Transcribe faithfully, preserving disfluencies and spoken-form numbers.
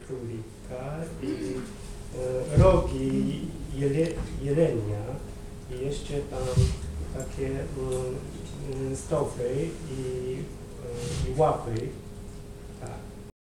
królika i e, rogi jele, jelenia i jeszcze tam takie mm, stopy i, e, i łapy